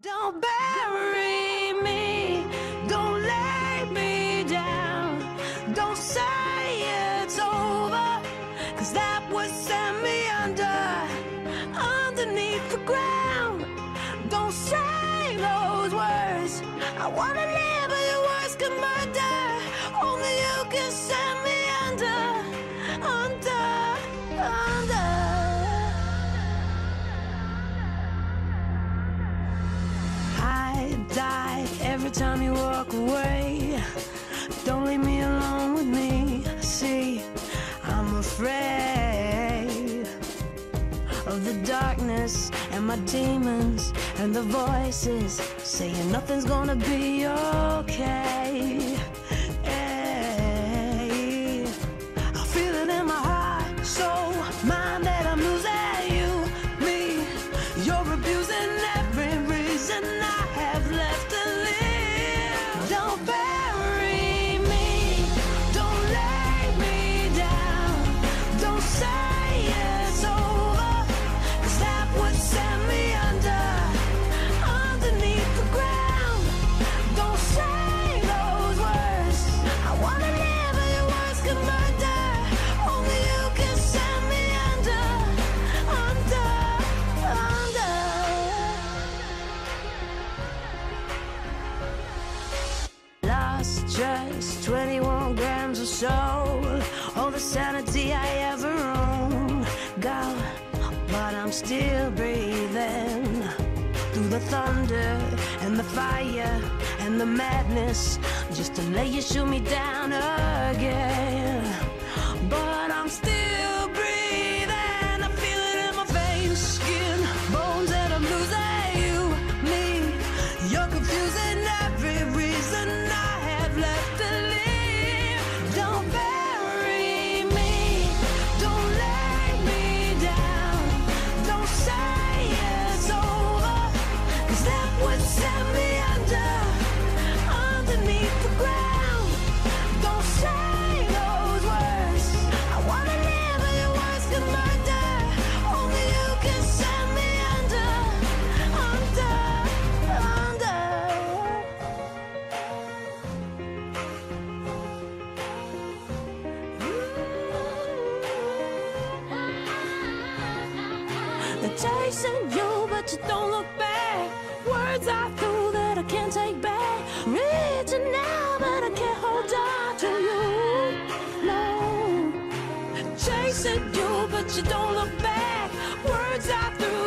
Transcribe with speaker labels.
Speaker 1: Don't bury me, don't lay me down, don't say it's over, 'cause that would send me underneath the ground. Don't say those words, I wanna live but your words can murder. Only you can send me under. I die every time you walk away. Don't leave me alone with me. See, I'm afraid of the darkness and my demons and the voices saying nothing's gonna be okay. Hey, I feel it in my heart, soul, mind that I'm losing you, me. You're abusing every reason I have left to live. Don't bury me, don't lay me down, don't say it's over, 'cause that would send me underneath the ground. Don't say those words, I wanna live but your words can murder. Only you can send me under. Lost just 21 grams of soul, all the sanity I ever owned. God, but I'm still breathing through the thunder and the fire and the madness, just to let you shoot me down again. But I'm still breathing, I feel it in my veins, skin, bones, and I'm losing you, me. You're confusing every reason I have left to live. Don't bury me, don't lay me down, don't say it's over, 'cause that would send me underneath the ground. Don't say those words, I wanna live but your words can murder. Only you can send me under. They're chasing you, but you don't look back. Words I threw that I can't take back. Reaching now, but I can't hold on to you. No. Chasing you, but you don't look back. Words I threw